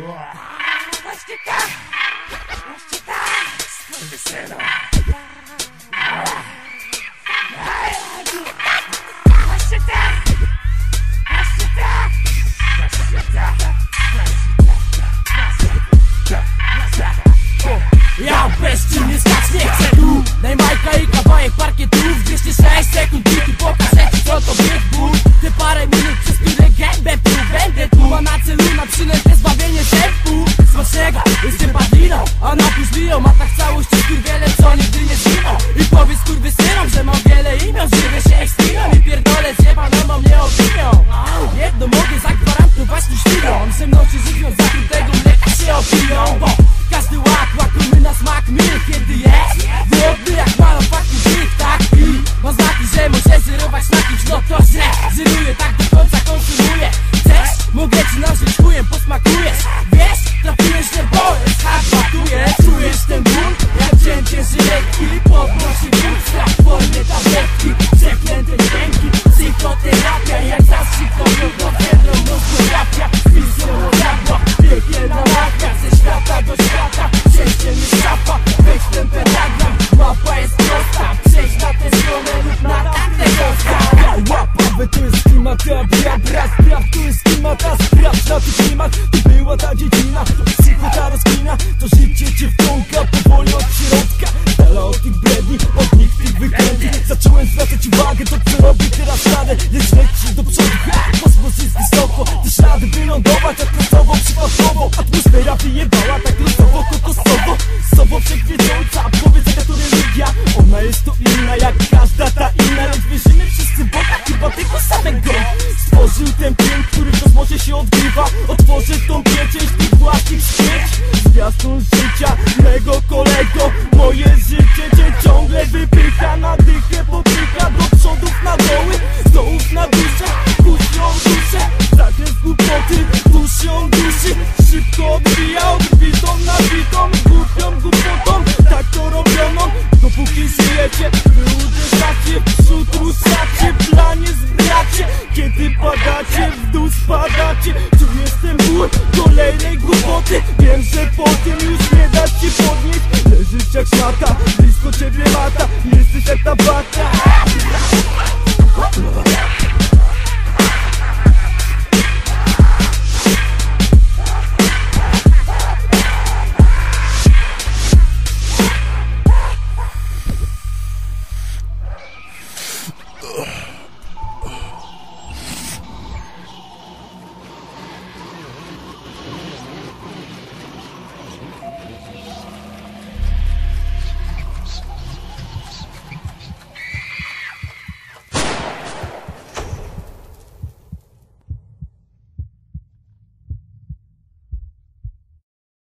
Właśnie tak! Właśnie tak! Skurwysynu! Właśnie tak! Właśnie tak! Ja bezczynnie stać nie chcę tu. Daj majka i kawałek parkietów. 206 sekund i pokażę ci co to bieg ból. Te parę minut przez które gębę tu. Będę tu, a na celu na przynętę zbawienie tempu. Smacznego, jestem padliną, a na późliją. A tak całości skurwiele co nigdy nie zginą. I powiedz skurwysynom, że mam wiele imion. Żywię się ekstriną i pierdolę zjebaną o mnie opinią. Jedno mogę zagwarantować tu świnią. Ze mną się żywią, za tego mleka się opiją. Bo każdy łakujmy na smak my, kiedy jest głodny jak malopatny żyk, tak i ma znaki, że może zerować na kimś, no to źle. Zeruję, tak do końca konsumuję. Chcesz? Mogę ci nażyć chujem, posmakujesz. Wiesz? Trafiłeś źle, bo jest hardbatuje. Czujesz ten ból? Jak cięcie żyletki. Podnosi ból, strach w formie tabletki. Przeklęte dźwięki, psychoterapia. Jak zastrzyk to drogą rozgorapia. Wizją diabła, piekielna magia. Ze świata do świata, przejściem jest szapa. Weź ten pentagram, mapa jest prosta. Przejdź na tę stronę lub na tamtę kosta. Łapowy to jest klimat, bra, spraw to jest klimat, a sprawdź na ten klimat. To była ta dziedzina, to psychota rozklina. To życie cię wciąga powoli od środka. Dala od tych bredni, od nich tych wykrętów. Zacząłem zwracać uwagę, to co robi teraz radę. Lecz leci do przodu, kosmos jest wysoko. Też rady wylądować, jak losowo, przypadkowo. Atmosfera wyjebała, tak losowo, kokosowo. Sobą wszechwiedząca, powiedz jaka to religia. Ona jest to inna, jak każda ta inna. Lecz wierzymy wszyscy Boga, chyba tego samego. Stworzył ten pięk, który w kosmosie się odgrywa. Otworzę tą pieczęć tych własnych świeć. Zwiastun życia mego kolego. Moje życie cię ciągle wypycha. Na dychę popycha, do przodów na doły, z dołów na duszę. Kusią duszę, zakres głupoty, dusią duszy. Szybko odbija, odbitą nabitą, głupią głupotą. Tak to robiono, dopóki żyjecie. Wy uderzacie, w przód ruszacie, w planie zbracie. Kiedy padacie, w dół spadacie. Tu jestem ból kolejnej głupoty. Wiem, że potem już nie da ci podnieść. Leżysz jak szmata, blisko ciebie lata. Jesteś jak ta bata.